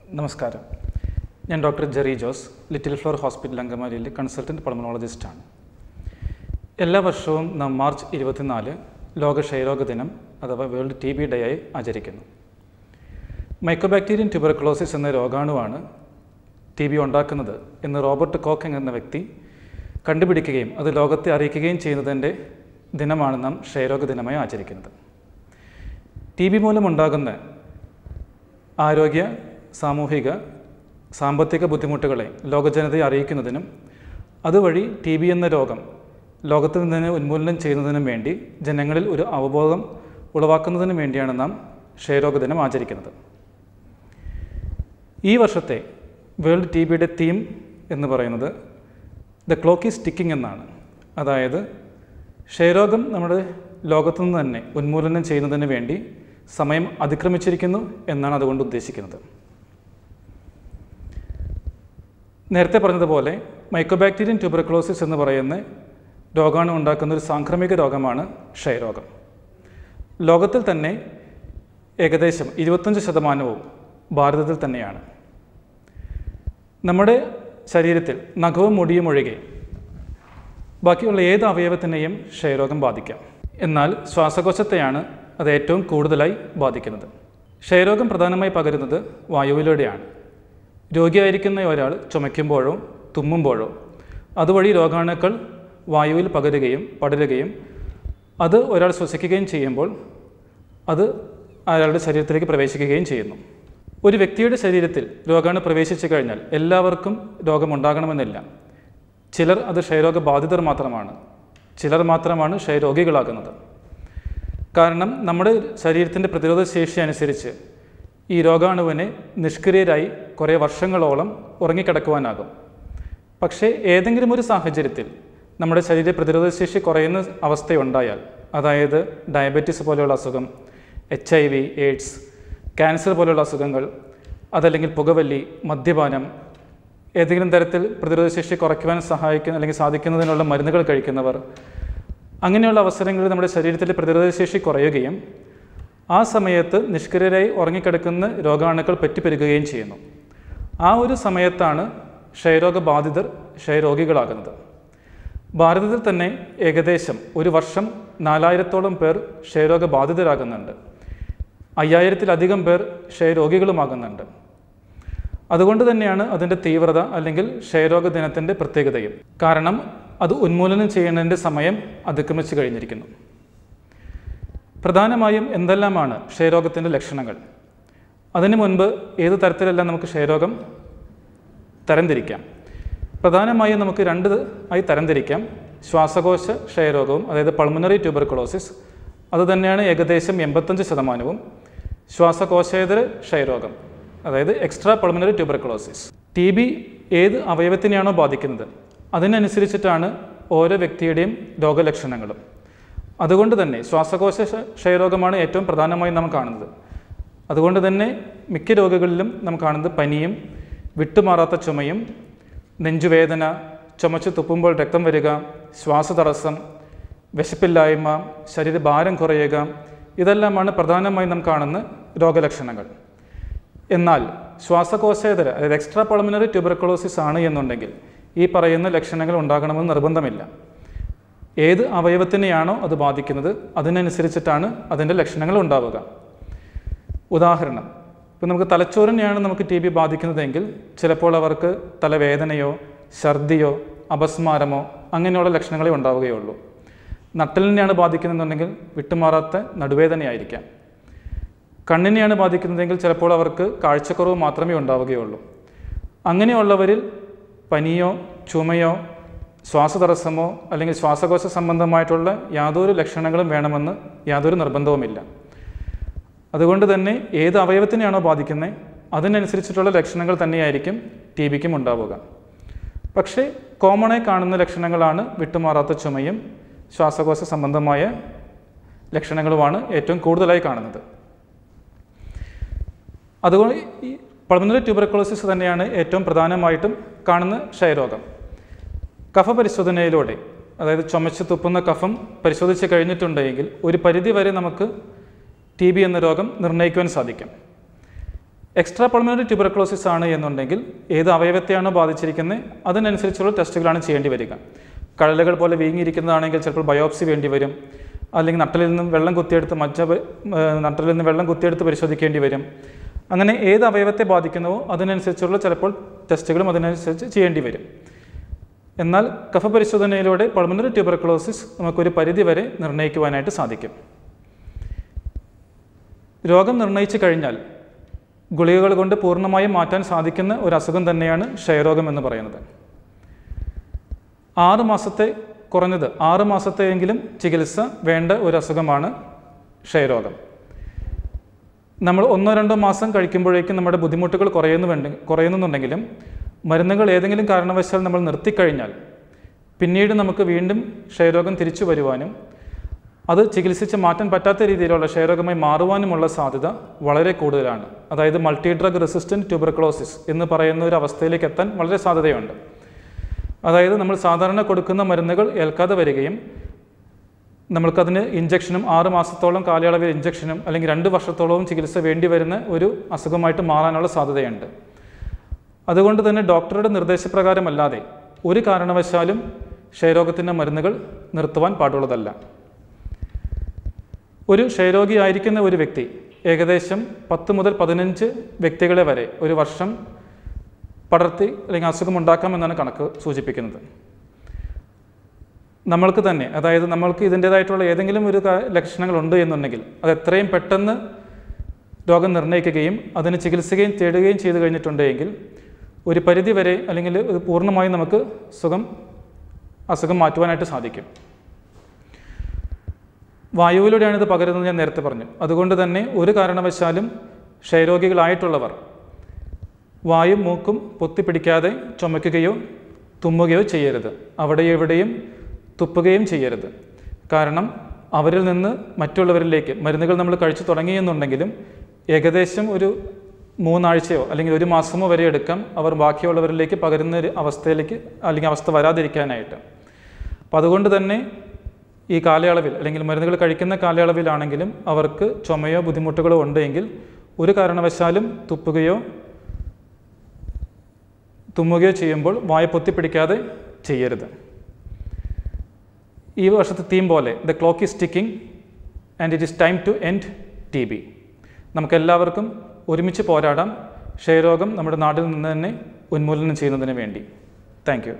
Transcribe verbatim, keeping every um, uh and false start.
നമസ്കാരം. ഞാൻ ഡോക്ടർ ജെറി ജോസ്, ലിറ്റിൽ ഫ്ലോർ ഹോസ്പിറ്റൽ അങ്കമാലിയിലെ കൺസൾട്ടൻറ്റ് പൾമണോളജിസ്റ്റാണ്. എല്ലാ വർഷവും നാം മാർച്ച് ഇരുപത്തിനാല് ലോക ക്ഷയരോഗ ദിനം അഥവാ വേൾഡ് ടി ബി ഡേ ആയി ആചരിക്കുന്നു. മൈക്രോബാക്ടീരിയൻ ട്യൂബർകുലോസിസ് എന്ന രോഗാണുവാണ് ടി ബി ഉണ്ടാക്കുന്നത് എന്ന് റോബർട്ട് കോക്ക് എന്ന വ്യക്തി കണ്ടുപിടിക്കുകയും അത് ലോകത്തെ അറിയിക്കുകയും ചെയ്യുന്നതിൻ്റെ ദിനമാണ് നാം ക്ഷയരോഗ ദിനമായി ആചരിക്കുന്നത്. ടി ബി മൂലമുണ്ടാകുന്ന ആരോഗ്യ, സാമൂഹിക, സാമ്പത്തിക ബുദ്ധിമുട്ടുകളെ ലോകജനതയെ അറിയിക്കുന്നതിനും അതുവഴി ടി ബി എന്ന രോഗം ലോകത്തിൽ നിന്ന് ഉന്മൂലനം ചെയ്യുന്നതിനും വേണ്ടി ജനങ്ങളിൽ ഒരു അവബോധം ഉളവാക്കുന്നതിനും വേണ്ടിയാണ് നാം ക്ഷയരോഗ ദിനം ആചരിക്കുന്നത്. ഈ വർഷത്തെ വേൾഡ് ടി ബിയുടെ തീം എന്ന് പറയുന്നത് ദ ക്ലോക്ക് ഈസ് ടിക്കിംഗ് എന്നാണ്. അതായത് ക്ഷയരോഗം നമ്മുടെ ലോകത്തു നിന്ന് തന്നെ ഉന്മൂലനം ചെയ്യുന്നതിന് വേണ്ടി സമയം അതിക്രമിച്ചിരിക്കുന്നു എന്നാണ് അതുകൊണ്ട് ഉദ്ദേശിക്കുന്നത്. നേരത്തെ പറഞ്ഞതുപോലെ മൈക്രോബാക്ടീരിയൻ ട്യൂബർകുലോസിസ് എന്ന് പറയുന്ന രോഗാണു ഉണ്ടാക്കുന്ന ഒരു സാംക്രമിക രോഗമാണ് ക്ഷയരോഗം. ലോകത്തിൽ തന്നെ ഏകദേശം ഇരുപത്തഞ്ച് ശതമാനവും ഭാരതത്തിൽ തന്നെയാണ്. നമ്മുടെ ശരീരത്തിൽ നഖവും മുടിയും ഒഴികെ ബാക്കിയുള്ള ഏത് അവയവത്തിനെയും ക്ഷയരോഗം ബാധിക്കാം. എന്നാൽ ശ്വാസകോശത്തെയാണ് അത് ഏറ്റവും കൂടുതലായി ബാധിക്കുന്നത്. ക്ഷയരോഗം പ്രധാനമായി പകരുന്നത് വായുവിലൂടെയാണ്. രോഗിയായിരിക്കുന്ന ഒരാൾ ചുമയ്ക്കുമ്പോഴോ തുമ്മുമ്പോഴോ അതുവഴി രോഗാണുക്കൾ വായുവിൽ പകരുകയും പടരുകയും അത് ഒരാൾ ശ്വസിക്കുകയും ചെയ്യുമ്പോൾ അത് അയാളുടെ ശരീരത്തിലേക്ക് പ്രവേശിക്കുകയും ചെയ്യുന്നു. ഒരു വ്യക്തിയുടെ ശരീരത്തിൽ രോഗാണു പ്രവേശിച്ചു കഴിഞ്ഞാൽ എല്ലാവർക്കും രോഗമുണ്ടാകണമെന്നില്ല. ചിലർ അത് ക്ഷയരോഗബാധിതർ മാത്രമാണ്, ചിലർ മാത്രമാണ് ക്ഷയരോഗികളാകുന്നത്. കാരണം നമ്മുടെ ശരീരത്തിൻ്റെ പ്രതിരോധ ശേഷി അനുസരിച്ച് ഈ രോഗാണുവിനെ നിഷ്ക്രിയരായി കുറേ വർഷങ്ങളോളം ഉറങ്ങിക്കിടക്കുവാനാകും. പക്ഷേ ഏതെങ്കിലും ഒരു സാഹചര്യത്തിൽ നമ്മുടെ ശരീര പ്രതിരോധശേഷി കുറയുന്ന അവസ്ഥയുണ്ടായാൽ, അതായത് ഡയബറ്റീസ് പോലെയുള്ള അസുഖം, H I V, AIDS, cancer പോലെയുള്ള അസുഖങ്ങൾ, അതല്ലെങ്കിൽ പുകവലി, മദ്യപാനം, ഏതെങ്കിലും തരത്തിൽ പ്രതിരോധശേഷി കുറയ്ക്കുവാൻ സഹായിക്കുന്ന അല്ലെങ്കിൽ സാധിക്കുന്നതിനുള്ള മരുന്നുകൾ കഴിക്കുന്നവർ, അങ്ങനെയുള്ള അവസരങ്ങളിൽ നമ്മുടെ ശരീരത്തിലെ പ്രതിരോധശേഷി കുറയുകയും ആ സമയത്ത് നിഷ്ക്രിയരായി ഉറങ്ങിക്കിടക്കുന്ന രോഗാണുക്കൾ പെറ്റുപെരുകുകയും ചെയ്യുന്നു. ആ ഒരു സമയത്താണ് ക്ഷയരോഗബാധിതർ ക്ഷയരോഗികളാകുന്നത്. ഭാരതത്തിൽ തന്നെ ഏകദേശം ഒരു വർഷം നാലായിരത്തോളം പേർ ക്ഷയരോഗബാധിതരാകുന്നുണ്ട്. അയ്യായിരത്തിലധികം പേർ ക്ഷയരോഗികളുമാകുന്നുണ്ട്. അതുകൊണ്ട് തന്നെയാണ് അതിൻ്റെ തീവ്രത അല്ലെങ്കിൽ ക്ഷയരോഗ ദിനത്തിൻ്റെ പ്രത്യേകതയും. കാരണം അത് ഉന്മൂലനം ചെയ്യുന്നതിൻ്റെ സമയം അതിക്രമിച്ചു കഴിഞ്ഞിരിക്കുന്നു. പ്രധാനമായും എന്തെല്ലാമാണ് ക്ഷയരോഗത്തിൻ്റെ ലക്ഷണങ്ങൾ? അതിനു മുൻപ് ഏത് തരത്തിലെല്ലാം നമുക്ക് ക്ഷയരോഗം തരംതിരിക്കാം? പ്രധാനമായും നമുക്ക് രണ്ട് ആയി തരംതിരിക്കാം. ശ്വാസകോശ ക്ഷയരോഗവും, അതായത് പൾമണറി ട്യൂബർകുലോസിസ്, അതുതന്നെയാണ് ഏകദേശം എൺപത്തഞ്ച് ശതമാനവും. ശ്വാസകോശേതര ക്ഷയരോഗം, അതായത് extra pulmonary tuberculosis. T B ഏത് അവയവത്തിനെയാണോ ബാധിക്കുന്നത് അതിനനുസരിച്ചിട്ടാണ് ഓരോ വ്യക്തിയുടെയും രോഗലക്ഷണങ്ങളും. അതുകൊണ്ട് തന്നെ ശ്വാസകോശ ക്ഷയരോഗമാണ് ഏറ്റവും പ്രധാനമായി നാം കാണുന്നത്. അതുകൊണ്ട് തന്നെ മിക്ക രോഗികളിലും നാം കാണുന്നത് പനിയും വിട്ടുമാറാത്ത ചുമയും, നെഞ്ചുവേദന, ചുമച്ച് തുപ്പുമ്പോൾ രക്തം വരിക, ശ്വാസതടസ്സം, വിശപ്പില്ലായ്മ, ശരീരഭാരം കുറയുക, ഇതെല്ലാമാണ് പ്രധാനമായും നാം കാണുന്ന രോഗലക്ഷണങ്ങൾ. എന്നാൽ ശ്വാസകോശേതര അതായത് എക്സ്ട്രാ പൾമണറി ട്യൂബർകുലോസിസ് ആണ് എന്നുണ്ടെങ്കിൽ ഈ പറയുന്ന ലക്ഷണങ്ങൾ ഉണ്ടാകണമെന്ന് നിർബന്ധമില്ല. ഏത് അവയവത്തിനെയാണോ അത് ബാധിക്കുന്നത് അതിനനുസരിച്ചിട്ടാണ് അതിൻ്റെ ലക്ഷണങ്ങൾ ഉണ്ടാവുക. ഉദാഹരണം, ഇപ്പം നമുക്ക് തലച്ചോറിനെയാണ് നമുക്ക് ടി ബി ബാധിക്കുന്നതെങ്കിൽ ചിലപ്പോൾ അവർക്ക് തലവേദനയോ ഛർദിയോ അപസ്മാരമോ അങ്ങനെയുള്ള ലക്ഷണങ്ങളെ ഉണ്ടാവുകയുള്ളൂ. നട്ടലിനെയാണ് ബാധിക്കുന്നതെന്നുണ്ടെങ്കിൽ വിട്ടുമാറാത്ത നടുവേദനയായിരിക്കാം. കണ്ണിനെയാണ് ബാധിക്കുന്നതെങ്കിൽ ചിലപ്പോൾ അവർക്ക് കാഴ്ചക്കുറവ് മാത്രമേ ഉണ്ടാവുകയുള്ളൂ. അങ്ങനെയുള്ളവരിൽ പനിയോ ചുമയോ ശ്വാസതടസ്സമോ അല്ലെങ്കിൽ ശ്വാസകോശ സംബന്ധമായിട്ടുള്ള യാതൊരു ലക്ഷണങ്ങളും വേണമെന്ന് യാതൊരു നിർബന്ധവുമില്ല. അതുകൊണ്ട് തന്നെ ഏത് അവയവത്തിനെയാണോ ബാധിക്കുന്നത് അതിനനുസരിച്ചിട്ടുള്ള ലക്ഷണങ്ങൾ തന്നെയായിരിക്കും ടി ബിക്കും ഉണ്ടാവുക. പക്ഷേ കോമണായി കാണുന്ന ലക്ഷണങ്ങളാണ് വിട്ടുമാറാത്ത ചുമയും ശ്വാസകോശ സംബന്ധമായ ലക്ഷണങ്ങളുമാണ് ഏറ്റവും കൂടുതലായി കാണുന്നത്. അതുകൊണ്ട് ഈ പൾമണറി ട്യൂബർകുലോസിസ് തന്നെയാണ് ഏറ്റവും പ്രധാനമായിട്ടും കാണുന്ന ക്ഷയരോഗം. കഫ പരിശോധനയിലൂടെ, അതായത് ചുമച്ച് തുപ്പുന്ന കഫം പരിശോധിച്ച് കഴിഞ്ഞിട്ടുണ്ടെങ്കിൽ ഒരു പരിധി വരെ നമുക്ക് ടി ബി എന്ന രോഗം നിർണ്ണയിക്കുവാൻ സാധിക്കും. എക്സ്ട്രാ പൾമണറി ട്യൂബർക്കുലോസിസ് ആണ് എന്നുണ്ടെങ്കിൽ ഏത് അവയവത്തെയാണോ ബാധിച്ചിരിക്കുന്നത് അതിനനുസരിച്ചുള്ള ടെസ്റ്റുകളാണ് ചെയ്യേണ്ടി വരിക. കഴലുകൾ പോലെ വീങ്ങിയിരിക്കുന്നതാണെങ്കിൽ ചിലപ്പോൾ ബയോപ്സി വേണ്ടി വരും, അല്ലെങ്കിൽ നട്ടലിൽ നിന്നും വെള്ളം കുത്തിയെടുത്ത് മജ്ജ നട്ടലിൽ നിന്ന് വെള്ളം കുത്തിയെടുത്ത് പരിശോധിക്കേണ്ടി വരും. അങ്ങനെ ഏത് അവയവത്തെ ബാധിക്കുന്നുവോ അതിനനുസരിച്ചുള്ള ചിലപ്പോൾ ടെസ്റ്റുകളും അതിനനുസരിച്ച് ചെയ്യേണ്ടി വരും. എന്നാൽ കഫപരിശോധനയിലൂടെ പൾമണറി ട്യൂബർക്കുലോസിസ് നമുക്കൊരു പരിധി വരെ നിർണ്ണയിക്കുവാനായിട്ട് സാധിക്കും. രോഗം നിർണ്ണയിച്ചു കഴിഞ്ഞാൽ ഗുളികകൾ കൊണ്ട് പൂർണ്ണമായും മാറ്റാൻ സാധിക്കുന്ന ഒരു അസുഖം തന്നെയാണ് ക്ഷയരോഗം എന്ന് പറയുന്നത്. ആറ് മാസത്തെ കുറഞ്ഞത് ആറ് മാസത്തെയെങ്കിലും ചികിത്സ വേണ്ട ഒരു അസുഖമാണ് ക്ഷയരോഗം. നമ്മൾ ഒന്നോ രണ്ടോ മാസം കഴിക്കുമ്പോഴേക്കും നമ്മുടെ ബുദ്ധിമുട്ടുകൾ കുറയുന്നുണ്ട് കുറയുന്നുണ്ടെങ്കിലും മരുന്നുകൾ ഏതെങ്കിലും കാരണവശാൽ നമ്മൾ നിർത്തിക്കഴിഞ്ഞാൽ പിന്നീട് നമുക്ക് വീണ്ടും ക്ഷയരോഗം തിരിച്ചു വരുവാനും അത് ചികിത്സിച്ച് മാറ്റാൻ പറ്റാത്ത രീതിയിലുള്ള ക്ഷയരോഗമായി മാറുവാനുമുള്ള സാധ്യത വളരെ കൂടുതലാണ്. അതായത് മൾട്ടി ഡ്രഗ് റെസിസ്റ്റൻറ്റ് ട്യൂബർക്കുലോസിസ് എന്ന് പറയുന്ന ഒരു അവസ്ഥയിലേക്ക് എത്താൻ വളരെ സാധ്യതയുണ്ട്. അതായത് നമ്മൾ സാധാരണ കൊടുക്കുന്ന മരുന്നുകൾ ഏൽക്കാതെ വരികയും നമ്മൾക്കതിന് ഇഞ്ചക്ഷനും ആറ് മാസത്തോളം കാലയളവിൽ ഇഞ്ചക്ഷനും അല്ലെങ്കിൽ രണ്ട് വർഷത്തോളവും ചികിത്സ വേണ്ടി വരുന്ന ഒരു അസുഖമായിട്ട് മാറാനുള്ള സാധ്യതയുണ്ട്. അതുകൊണ്ട് തന്നെ ഡോക്ടറുടെ നിർദ്ദേശപ്രകാരമല്ലാതെ ഒരു കാരണവശാലും ക്ഷയരോഗത്തിൻ്റെ മരുന്നുകൾ നിർത്തുവാൻ പാടുള്ളതല്ല. ഒരു ക്ഷയരോഗിയായിരിക്കുന്ന ഒരു വ്യക്തി ഏകദേശം പത്ത് മുതൽ പതിനഞ്ച് വ്യക്തികളെ വരെ ഒരു വർഷം പടർത്തി അല്ലെങ്കിൽ അസുഖം ഉണ്ടാക്കാമെന്നാണ് കണക്ക് സൂചിപ്പിക്കുന്നത്. നമ്മൾക്ക് തന്നെ, അതായത് നമ്മൾക്ക് ഇതിൻ്റേതായിട്ടുള്ള ഏതെങ്കിലും ഒരു ലക്ഷണങ്ങളുണ്ട് എന്നുണ്ടെങ്കിൽ അത് എത്രയും പെട്ടെന്ന് രോഗം നിർണ്ണയിക്കുകയും അതിന് ചികിത്സിക്കുകയും തേടുകയും ചെയ്തു കഴിഞ്ഞിട്ടുണ്ടെങ്കിൽ ഒരു പരിധി വരെ അല്ലെങ്കിൽ പൂർണ്ണമായും നമുക്ക് സുഖം അസുഖം മാറ്റുവാനായിട്ട് സാധിക്കും. വായുവിലൂടെയാണ് ഇത് പകരുന്നത് ഞാൻ നേരത്തെ പറഞ്ഞു. അതുകൊണ്ട് തന്നെ ഒരു കാരണവശാലും ക്ഷയരോഗികളായിട്ടുള്ളവർ വായും മൂക്കും പൊത്തിപ്പിടിക്കാതെ ചുമയ്ക്കുകയോ തുമ്മുകയോ ചെയ്യരുത്. അവിടെ എവിടെയും തുപ്പുകയും ചെയ്യരുത്. കാരണം അവരിൽ നിന്ന് മറ്റുള്ളവരിലേക്ക് മരുന്നുകൾ നമ്മൾ കഴിച്ചു തുടങ്ങിയെന്നുണ്ടെങ്കിലും ഏകദേശം ഒരു മൂന്നാഴ്ചയോ അല്ലെങ്കിൽ ഒരു മാസമോ വരെ എടുക്കാം അവർ ബാക്കിയുള്ളവരിലേക്ക് പകരുന്ന ഒരു അവസ്ഥയിലേക്ക് അല്ലെങ്കിൽ അവസ്ഥ വരാതിരിക്കാനായിട്ട്. അപ്പം അതുകൊണ്ട് തന്നെ ഈ കാലയളവിൽ അല്ലെങ്കിൽ മരുന്നുകൾ കഴിക്കുന്ന കാലയളവിലാണെങ്കിലും അവർക്ക് ചുമയോ ബുദ്ധിമുട്ടുകളോ ഉണ്ടെങ്കിൽ ഒരു കാരണവശാലും തുപ്പുകയോ തുമ്മുകയോ ചെയ്യുമ്പോൾ വായ പൊത്തിപ്പിടിക്കാതെ ചെയ്യരുത്. ഈ വർഷത്തെ തീം പോലെ the clock is ticking and it is time to end T B. നമുക്കെല്ലാവർക്കും ഒരുമിച്ച് പോരാടാം ക്ഷയരോഗം നമ്മുടെ നാട്ടിൽ നിന്ന് തന്നെ ഉന്മൂലനം ചെയ്യുന്നതിന് വേണ്ടി. Thank U.